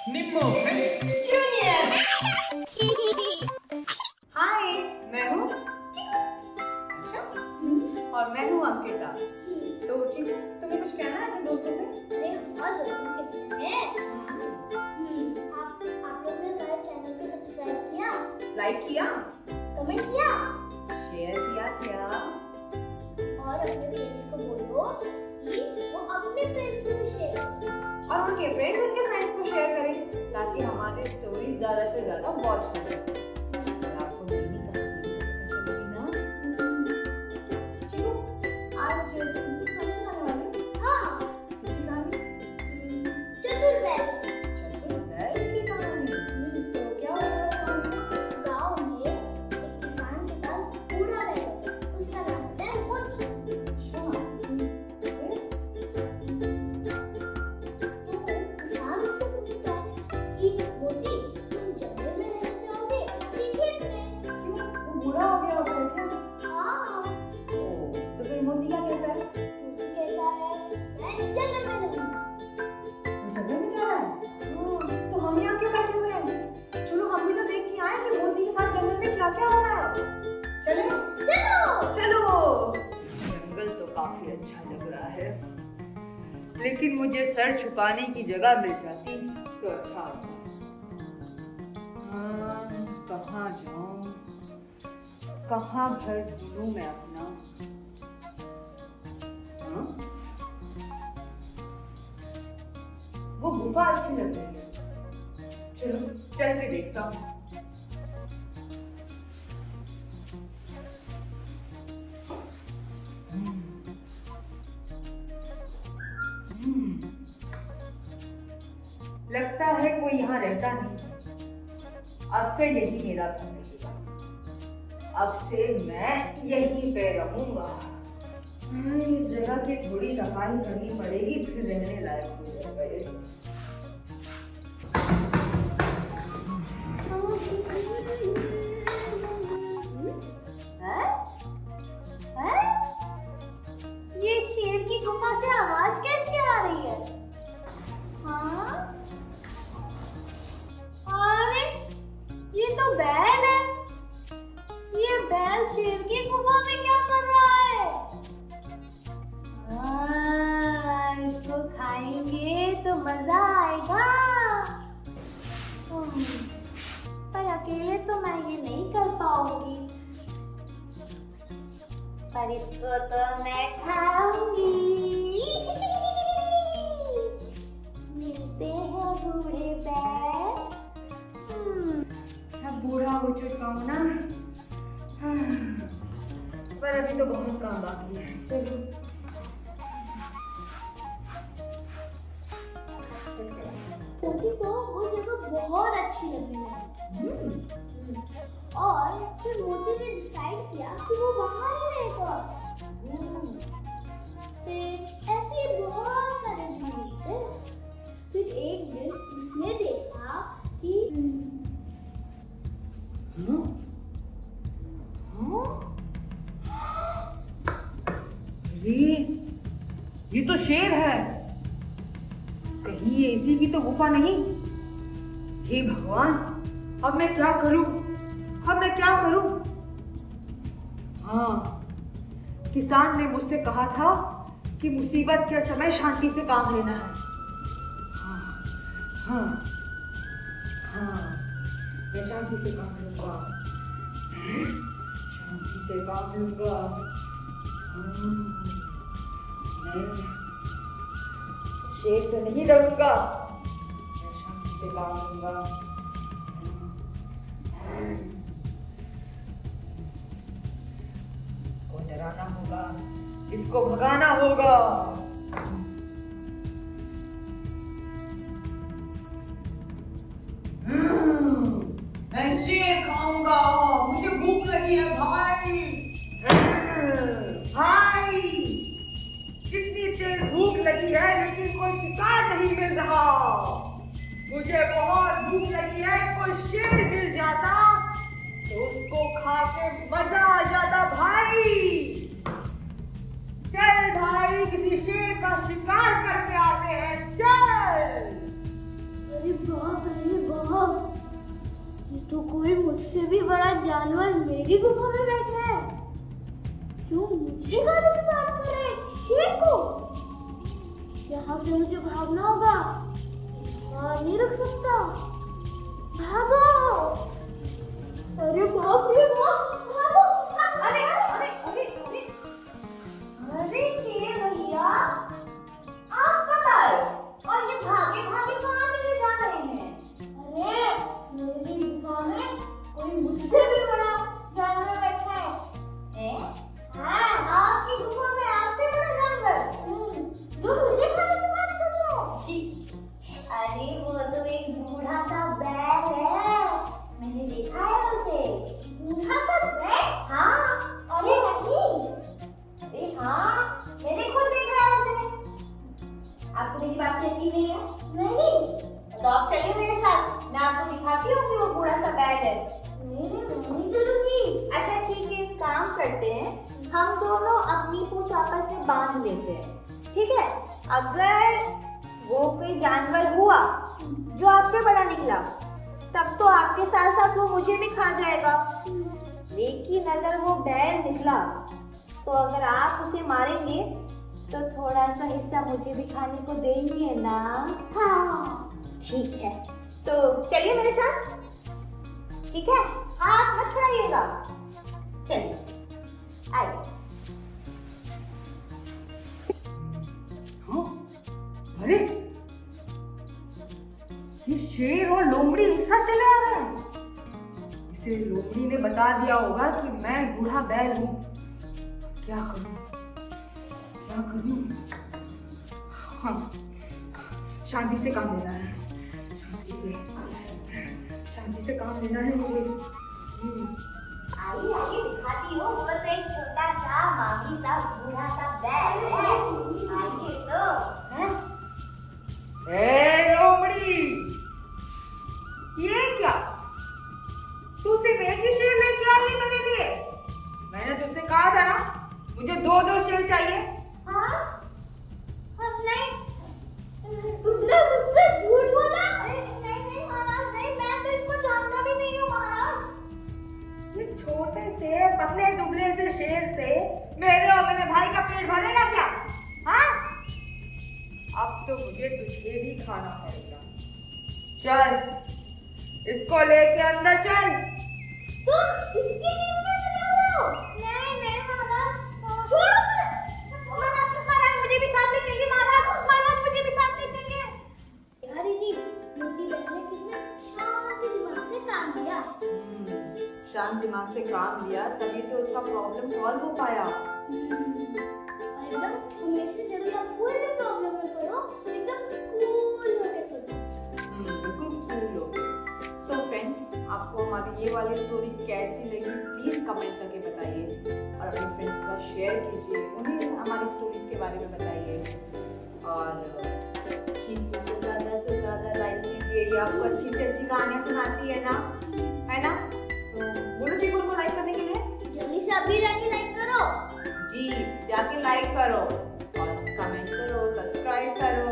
Nimmo junior. हाय, मैं हूँ अच्छा और मैं हूँ अंकिता। तो चिकू, तुम्हें कुछ कहना है अपने दोस्तों से? अरे हाँ, जरूर कहना है। आप लोगों ने हमारे चैनल को सब्सक्राइब किया, लाइक किया, कमेंट किया, शेयर किया क्या? और अपने फ्रेंड्स को बोलो कि वो अपने फ्रेंड्स को भी शेयर करें और उनके फ्रेंड्स को शेयर करें ताकि हमारे स्टोरीज ज्यादा से ज्यादा वॉच कर सकें। आपको नई नई कहानी पता चलेगी ना? चिकू, आज तुम कौन सी गाने वाली? हाँ, किसी कहानी? चतुर बैल। चतुर बैल की कहानी। तो क्या होगा इस कहानी में? गाँव में एक किसान के पास बूढ़ा बैल होता है, उसका नाम होता है मोती। अच्छा, फिर? किसान उससे पूछता है कि मोती, तुम जंगल में रहना चाहोगे कि खेत में? क्यों? वो बूढ़ा हो गया होगा क्या? हाँ, ओ, तो फिर मोती क्या कहता है? मोती कहता है मैं जंगल में रहूंगा। वो जंगल में जा रहा है? तो हम यहाँ क्यों बैठे हुए हैं? चलो हम भी तो देख के आए कि मोती के साथ जंगल में क्या क्या हो रहा है। चले? चलो। चलो। जंगल तो काफी अच्छा लग रहा है, लेकिन मुझे सर छुपाने की जगह मिल जाती तो अच्छा होता। कहाँ जाऊं, कहाँ घर ढूंढूं मैं अपना? हाँ? वो गुफा अच्छी लग रही है, चलो चल के देखता हूँ। लगता है कोई यहाँ रहता नहीं। अब से यही मेरा घर रहेगा। अब से मैं यहीं पे रहूंगा। इस जगह की थोड़ी सफाई करनी पड़ेगी, फिर रहने लायक हो जाएगा ये। ये शेर की गुफा से आवाज कैसे आ रही है? हाँ? अरे ये तो बैल है। ये बैल शेर की गुफा में क्या कर रहा है? इसको खाएंगे तो मजा आएगा। पर अकेले तो मैं ये नहीं कर पाऊंगी। पर इसको तो मैं खाऊंगी। मिलते हैं बूढ़े बैल। अब बूढ़ा हो चुका हूँ ना, पर अभी तो बहुत काम बाकी है। चलो मोती को वो जगह बहुत अच्छी लगी है। और फिर मोती ने डिसाइड किया कि वो वहाँ ही रहेगा। फिर ऐसे ही बहुत सारे दिन बीते। फिर एक दिन उसने देखा कि ये तो शेर है। कहीं ये इसी की तो गुफा नहीं? हे भगवान, अब मैं क्या करूं? हाँ, किसान ने मुझसे कहा था कि मुसीबत के समय शांति से काम लेना है। हाँ, मैं शांति से काम लूंगा। मैं शेर से नहीं डरूंगा, मैं शांति से काम लूंगा। इसको डराना होगा, इसको भगाना होगा। मैं शेर खाऊंगा, मुझे भूख लगी है भाई। भाई, कितनी तेज भूख लगी है, लेकिन कोई शिकार नहीं मिल रहा। मुझे बहुत भूख लगी है, कोई शेर मिल जाता तो उसको खा के मजा आ जाता भाई। चल भाई, किसी शेर का शिकार करके आते हैं, चल। अरे बाप मेरी गुफा में बैठा है जो मुझे खाने की बात कर रहा है, शेर को। यहाँ से मुझे भागना होगा, और नहीं रुक सकता। भागो! अरे बाप रे बाप, भागो! अरे अरे अरे अरे अरे शेर भैया, आप कब आए और ये भागे भागे कहाँ चले जा रहे हैं? अरे मेरी गुफा में कोई मुझसे भी बड़ा जानवर बैठा है। हाँ, आपकी गुफा में आपसे बड़ा जानवर जो मुझे खाने की बात कर रहा है। अरे वो तो एक बूढ़ा सा बैल है, मैंने देखा है उसे। बूढ़ा सा बैल? हाँ। अरे नहीं, अरे हाँ, मैंने खुद देखा है उसे। आपको मेरी बात यकीन नहीं है? नहीं। तो आप चलिए मेरे साथ, मैं आपको दिखाती हूँ कि वो बूढ़ा सा बैल है। नहीं चलूंगी। अच्छा ठीक है, काम करते हैं, हम दोनों अपनी पूंछ आपस में बांध लेते हैं, ठीक है? अगर वो कोई जानवर हुआ जो आपसे बड़ा निकला, तब तो आपके साथ साथ वो मुझे भी खा जाएगा। लेकिन अगर वो बैल निकला, तो अगर आप उसे मारेंगे तो थोड़ा सा हिस्सा मुझे भी खाने को देंगे ना? हाँ ठीक है, तो चलिए मेरे साथ, ठीक है? हाथ मत छुड़ाइएगा, चलिए आइए। हाँ, अरे ये शेर और लोमड़ी एक साथ चले आ रहे हैं। इसे लोमड़ी ने बता दिया होगा कि मैं बूढ़ा बैल हूँ। क्या करूँ, क्या करूँ? हाँ, शांति से काम लेना है, शांति से काम लेना है मुझे। आइए आइए, दिखाती हूँ, वो तो एक छोटा सा मामी सा बूढ़ा सा बैल है। आइए तो। ए लोमड़ी, ये क्या? तू सिर्फ एक ही शेर लेके आई है मेरे लिए? मैंने तुझसे कहा था ना, मुझे दो दो शेर चाहिए। हाँ? नहीं, तुमने मुझसे झूठ बोला? नहीं महाराज, नहीं, मैं तो इसको जानता भी नहीं हूँ महाराज। ये छोटे से पतले दुबले से शेर से मेरे और मेरे भाई का पेट भरेगा क्या? हाँ? अब तो मुझे तुझे भी खाना पड़ेगा। चल, इसको लेके अंदर चल। तुम इसके लिए चले हो? नहीं महाराज, छोड़ो महाराज, मुझे भी साथ ले चलिए महाराज, मुझे भी साथ ले चलिए। यार दीदी, मोटी बहन ने कितने शांत दिमाग से काम लिया। शांत दिमाग से काम लिया, तभी तो उसका प्रॉब्लम सॉल्व हो पाया। एकदम हमेशा जब भी आप कोई भी प्रॉब्लम में पड़ो, एकदम कूल होके सोचो। बिल्कुल कूल हो। सो फ्रेंड्स, आपको हमारी ये वाली स्टोरी कैसी लगी प्लीज कमेंट करके बताइए, और अपने फ्रेंड्स के साथ शेयर कीजिए, उन्हें हमारी स्टोरीज के बारे में बताइए, और चीज़ को ज़्यादा से ज़्यादा लाइक कीजिए। ये आपको अच्छी से अच्छी कहानियाँ सुनाती है ना, है ना? तो बोलो जी उनको लाइक करने के लिए। जल्दी से अभी जाके लाइक करो। जी, जाके लाइक करो और कमेंट करो, सब्सक्राइब करो।